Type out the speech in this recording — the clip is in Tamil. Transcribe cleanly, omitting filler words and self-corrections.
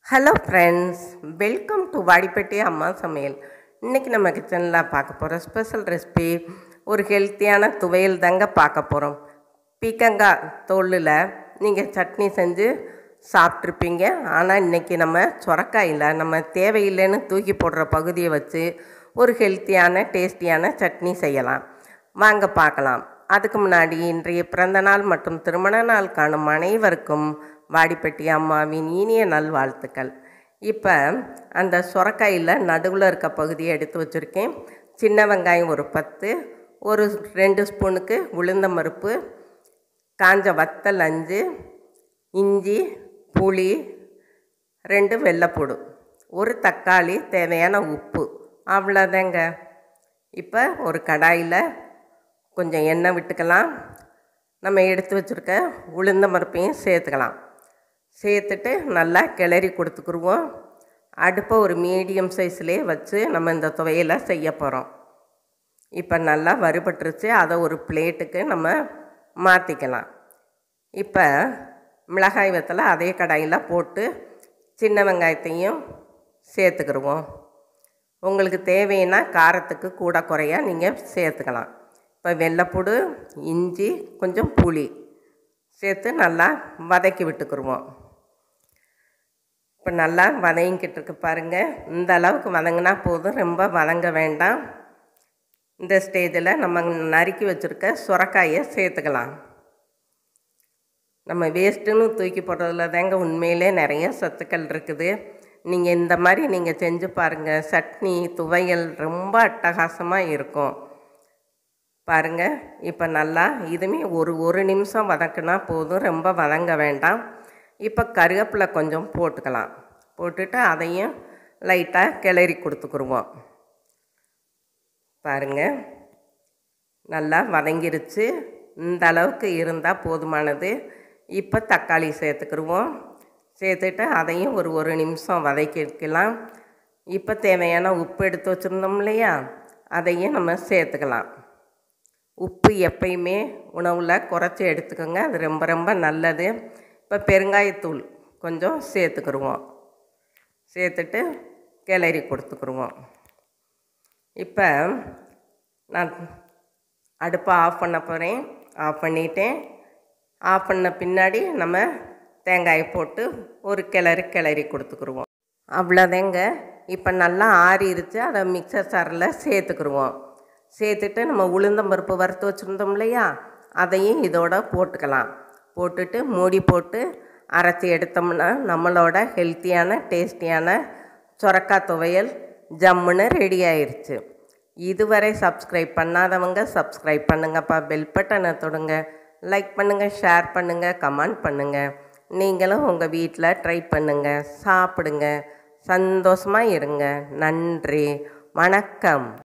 Hello friends, welcome to Vadipatti Amma Samayal. இன்றைக்கி நம்ம கிச்சனில் பார்க்க போகிற ஸ்பெஷல் ரெசிபி ஒரு ஹெல்த்தியான துவையல் தாங்க பார்க்க போகிறோம். பீக்கங்காய் தோலில் நீங்கள் சட்னி செஞ்சு சாப்பிட்ருப்பீங்க. ஆனால் இன்றைக்கி நம்ம சொரக்காயில் நம்ம தேவையில்லைன்னு தூக்கி போடுற பகுதியை வச்சு ஒரு ஹெல்த்தியான டேஸ்டியான சட்னி செய்யலாம். வாங்க பார்க்கலாம். அதுக்கு முன்னாடி இன்றைய பிறந்தநாள் மற்றும் திருமண நாள் காணும் அனைவருக்கும் வாடிப்பட்டி அம்மாவின் இனிய நல்வாழ்த்துக்கள். இப்போ அந்த சொரக்காயில் நடுவில் இருக்க பகுதியை எடுத்து வச்சுருக்கேன். சின்ன வெங்காயம் ஒரு 10, ஒரு 2 ஸ்பூனுக்கு உளுந்தம் பருப்பு, காஞ்ச வத்தல் 5, இஞ்சி, புளி 2 வெள்ளைப்பூடு, ஒரு தக்காளி, தேவையான உப்பு, அவ்வளோதாங்க. இப்போ ஒரு கடாயில் கொஞ்சம் எண்ணெய் விட்டுக்கலாம். நம்ம எடுத்து வச்சுருக்க உளுந்தம் பருப்பையும் சேர்த்துக்கலாம். சேர்த்துட்டு நல்லா கிளறி கொடுத்துக்குருவோம். அடுப்பை ஒரு மீடியம் சைஸ்லேயே வச்சு நம்ம இந்த துவையலை செய்ய போகிறோம். இப்போ நல்லா வறுபட்டுருச்சு. அதை ஒரு பிளேட்டுக்கு நம்ம மாற்றிக்கலாம். இப்போ மிளகாய் வத்தலை அதே கடாயில் போட்டு சின்ன வெங்காயத்தையும் சேர்த்துக்கிடுவோம். உங்களுக்கு தேவைன்னா காரத்துக்கு கூட குறையா நீங்கள் சேர்த்துக்கலாம். இப்போ வெள்ளைப்பூடு, இஞ்சி, கொஞ்சம் புளி சேர்த்து நல்லா வதக்கி விட்டுக்குருவோம். இப்போ நல்லா வதங்கிக்கிட்டு இருக்கு பாருங்கள். இந்த அளவுக்கு வதங்கினா போதும், ரொம்ப வதங்க வேண்டாம். இந்த ஸ்டேஜில் நம்ம நறுக்கி வச்சுருக்க சுரைக்காயை சேர்த்துக்கலாம். நம்ம வேஸ்ட்டுன்னு தூக்கி போடுறதுல தாங்க உண்மையிலே நிறைய சத்துக்கள் இருக்குது. நீங்கள் இந்த மாதிரி நீங்கள் செஞ்சு பாருங்கள். சட்னி துவையல் ரொம்ப அட்டகாசமாக இருக்கும் பாருங்கள். இப்போ நல்லா இதுவுமே ஒரு நிமிஷம் வதக்குனா போதும், ரொம்ப வதங்க வேண்டாம். இப்போ கருவேப்பிலை கொஞ்சம் போட்டுக்கலாம். போட்டுட்டு அதையும் லைட்டாக கிளறி கொடுத்துக்குருவோம். பாருங்கள் நல்லா வதங்கிருச்சு. இந்த அளவுக்கு இருந்தால் போதுமானது. இப்போ தக்காளி சேர்த்துக்குருவோம். சேர்த்துட்டு அதையும் ஒரு நிமிஷம் வதக்கிக்கலாம். இப்போ தேவையான உப்பு எடுத்து வச்சுருந்தோம் இல்லையா, அதையும் நம்ம சேர்த்துக்கலாம். உப்பு எப்பயுமே உணவில் குறைச்சி எடுத்துக்கோங்க, அது ரொம்ப ரொம்ப நல்லது. இப்போ பெருங்காயத்தூள் கொஞ்சம் சேர்த்துக்குருவோம். சேர்த்துட்டு கிளறி கொடுத்துக்குருவோம். இப்போ நான் அடுப்பை ஆஃப் பண்ண போகிறேன். ஆஃப் பண்ணிட்டேன். ஆஃப் பண்ண பின்னாடி நம்ம தேங்காயை போட்டு ஒரு கிளறி கொடுத்துக்குருவோம். அவ்வளோதாங்க. இப்போ நல்லா ஆறிடுச்சு. அதை மிக்சர் சாரில் சேர்த்துக்குருவோம். சேர்த்துட்டு நம்ம உளுந்தம்பருப்பு வறுத்து வச்சுருந்தோம் இல்லையா, அதையும் இதோட போட்டுக்கலாம். போட்டுட்டு மூடி போட்டு அரைச்சி எடுத்தோம்னா நம்மளோட ஹெல்த்தியான டேஸ்டியான சொரக்காய் துவையல் ஜம்முன்னு ரெடி ஆயிடுச்சு. இதுவரை சப்ஸ்கிரைப் பண்ணாதவங்க சப்ஸ்கிரைப் பண்ணுங்கப்பா. பெல் பட்டனை தொடுங்க. லைக் பண்ணுங்கள், ஷேர் பண்ணுங்கள், கமெண்ட் பண்ணுங்கள். நீங்களும் உங்கள் வீட்டில் ட்ரை பண்ணுங்கள், சாப்பிடுங்க, சந்தோஷமாக இருங்க. நன்றி, வணக்கம்.